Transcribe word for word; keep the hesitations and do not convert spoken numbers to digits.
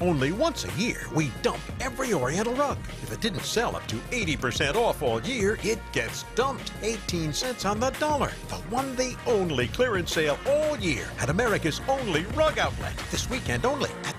Only once a year, we dump every Oriental rug. If it didn't sell up to eighty percent off all year, it gets dumped. eighteen cents on the dollar. The one, the only clearance sale all year at America's only rug outlet. This weekend only at